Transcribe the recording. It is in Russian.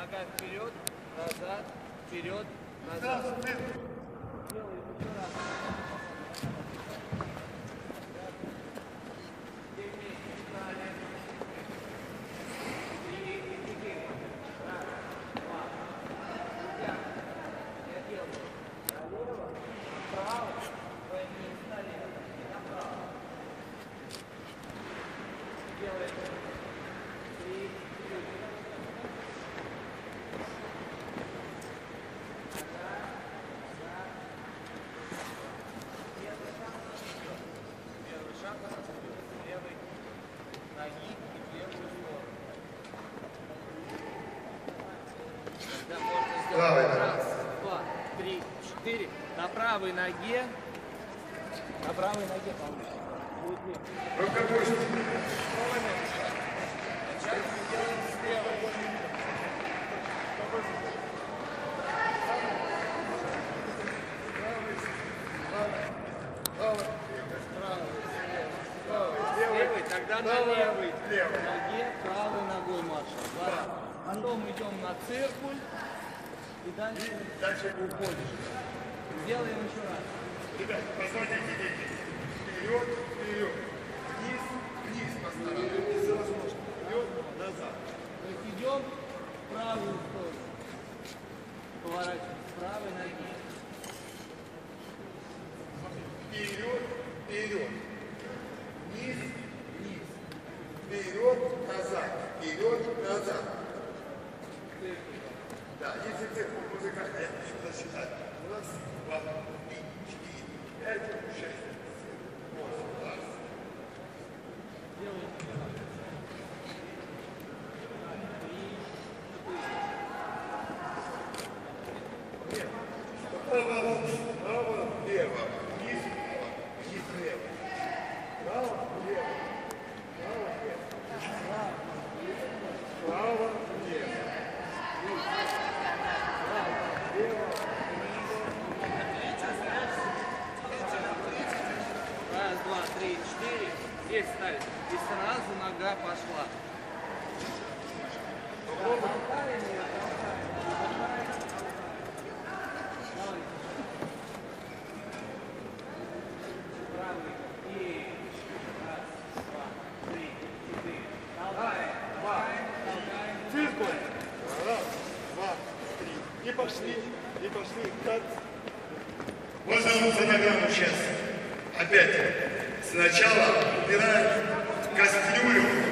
Нога вперед, назад, вперед, назад. Делаем еще раз. Раз, два, три, четыре. На правой ноге. На правой ноге получится. Рукопушки. Сейчас мы делаем с левой. Левый, тогда на левой ноге правой ногой маршем. Потом идем на циркуль. И дальше уходишь. Сделаем еще раз. Ребята, посмотрите, дети. Вперед, вперед. Вниз, вниз постараемся. Если возможно. Вперед, назад. То есть идем в правую сторону. Поворачиваем с правой ноги. Вперед, вперед. Вниз, вниз. Вперед, назад. Вперед, назад. Да, если цифру музыка это считать. Раз, два, три, четыре, пять, шесть, восемь, раз. Право, право, лево, вниз, вниз, лево. Право, лево, право, лево. Право, лево. Раз, два, три, четыре. Здесь ставить. И сразу нога пошла. Циркуль. Раз, два, три. И пошли, и пошли. Так. Можно руку на ногам сейчас. Опять. Сначала убираем кастрюлю.